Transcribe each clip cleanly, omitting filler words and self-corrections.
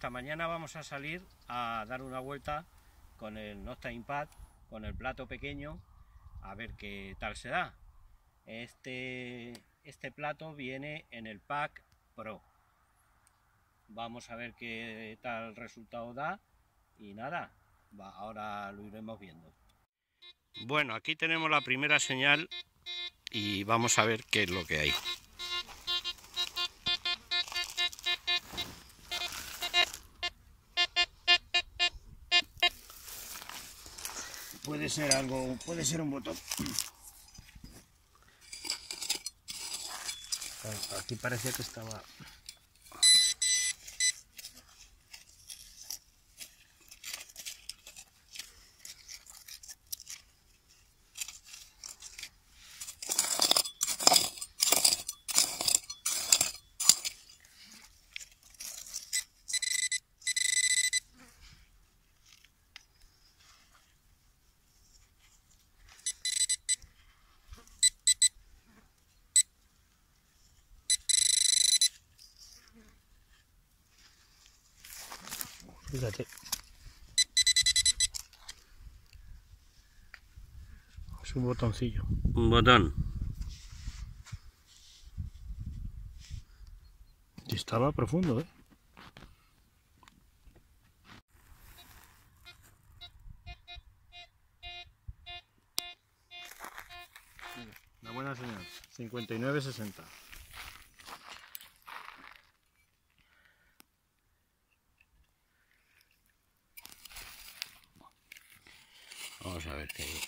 esta mañana vamos a salir a dar una vuelta con el Nostra Impact, con el plato pequeño, a ver qué tal se da. Este plato viene en el pack Pro. Vamos a ver qué tal resultado da y nada, ahora lo iremos viendo. Bueno, aquí tenemos la primera señal y vamos a ver qué es lo que hay. Puede ser algo, puede ser un botón. Aquí parecía que estaba... Fíjate. Es un botoncillo. Un botón. Y estaba profundo, ¿eh? Una buena señal. 59.60. Vamos a ver qué hay.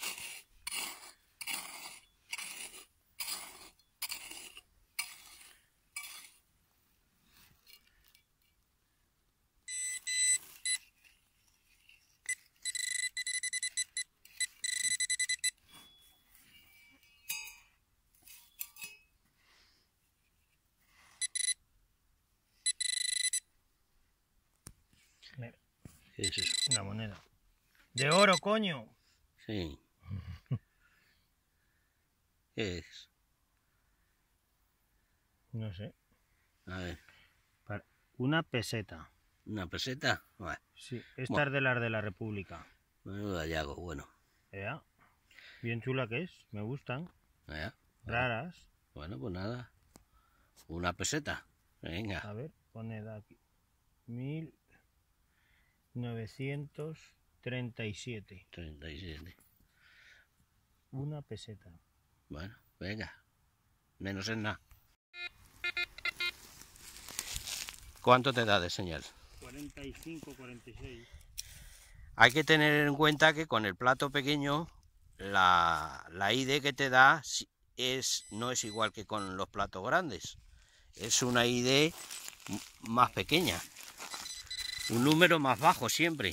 ¿Qué es eso? Una moneda. ¡De oro, coño! Sí. ¿Qué es? No sé. A ver. Una peseta. ¿Una peseta? Vale. Sí, esta es de las de la República. Menudo hallazgo, bueno. ¿Ya? Bien chula que es, me gustan. ¿Ya? Raras. Bueno, pues nada. Una peseta. Venga. A ver, pone aquí. 1937. 37. Una peseta. Bueno, venga. Menos en nada. ¿Cuánto te da de señal? 45, 46. Hay que tener en cuenta que con el plato pequeño la ID que te da no es igual que con los platos grandes. Es una ID más pequeña. Un número más bajo siempre.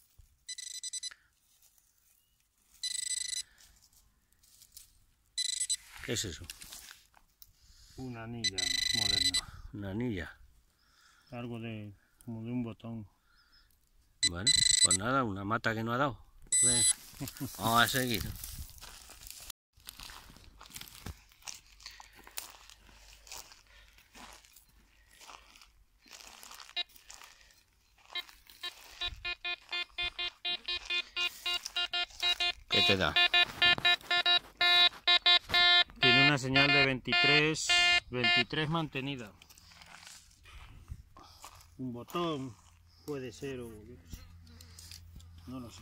¿Qué es eso? Una anilla moderna. Una anilla. Algo como de un botón. Bueno, pues nada, una mata que no ha dado. Venga, vamos a seguir. ¿Qué te da? Tiene una señal de 23 mantenida. Un botón puede ser o yo qué sé. No lo sé.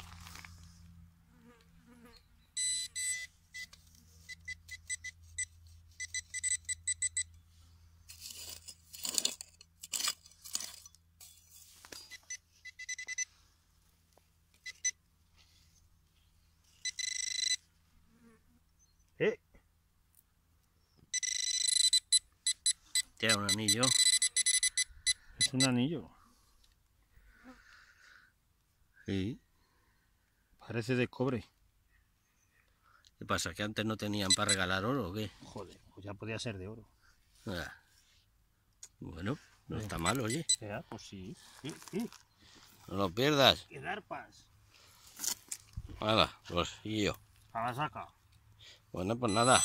Tiene un anillo. Es un anillo. Sí. Parece de cobre. ¿Qué pasa? ¿Que antes no tenían para regalar oro o qué? Joder, pues ya podía ser de oro. Ah. Bueno, no está mal, oye. Ya, pues sí. Sí. No lo pierdas. ¡Qué darpas! Nada, pues y yo. A la saca. Bueno, pues nada.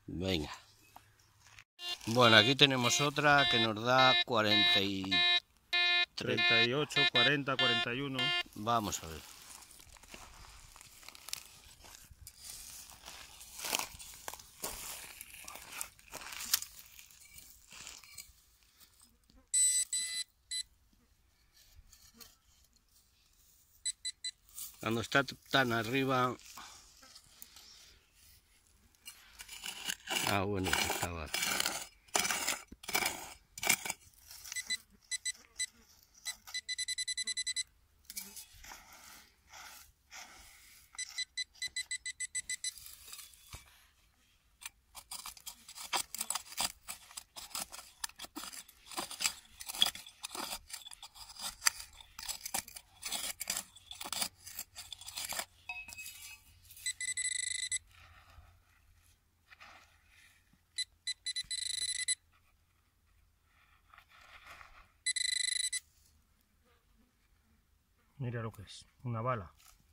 Venga. Bueno, aquí tenemos otra que nos da 43 38, 40, 41. Vamos a ver. Cuando está tan arriba... Ah, bueno, estaba... Mira lo que es, una bala.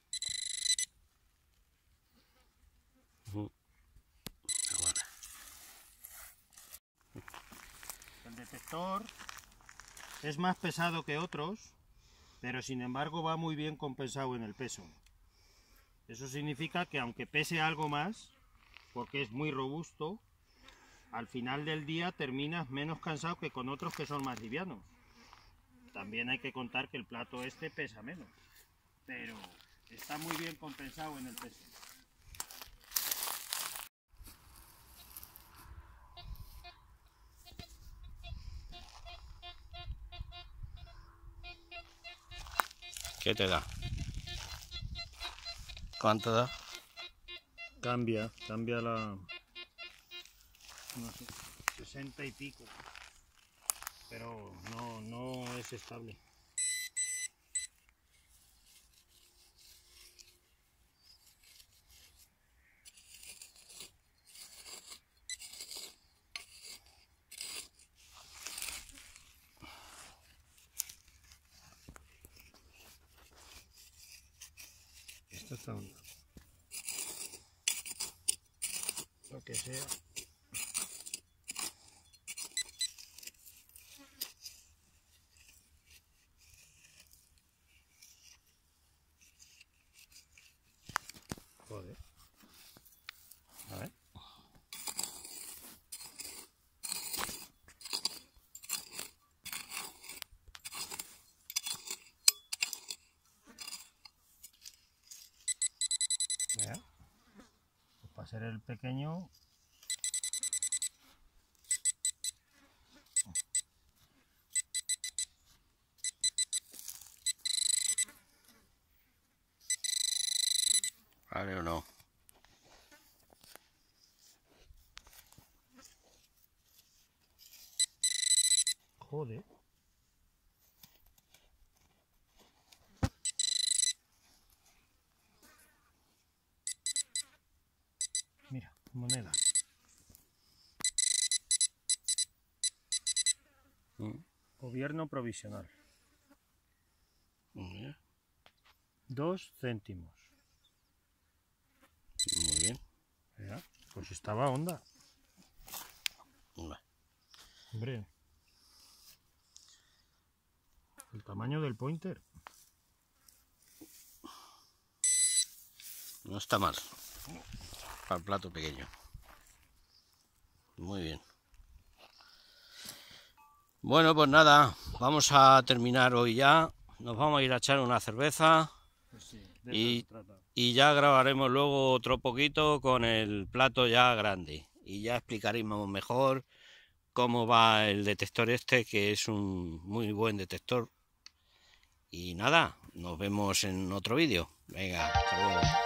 El detector es más pesado que otros, pero sin embargo va muy bien compensado en el peso. Eso significa que aunque pese algo más, porque es muy robusto, al final del día terminas menos cansado que con otros que son más livianos. También hay que contar que el plato este pesa menos, pero está muy bien compensado en el peso. ¿Qué te da? ¿Cuánto da? Cambia la... no sé, 60 y pico, pero no es estable. Esto está onda. Lo que sea. Joder. A ver. Mira. Pues para ser el pequeño. Vale o no. Joder. Mira, moneda. Gobierno provisional. 2 céntimos. Muy bien. Mira, pues estaba onda. Hombre. El tamaño del pointer. No está mal. Para el plato pequeño. Muy bien. Bueno, pues nada, vamos a terminar hoy ya. Nos vamos a ir a echar una cerveza. Pues sí, y ya grabaremos luego otro poquito con el plato ya grande. Y ya explicaremos mejor cómo va el detector este, que es un muy buen detector. Y nada, nos vemos en otro vídeo. Venga, hasta luego.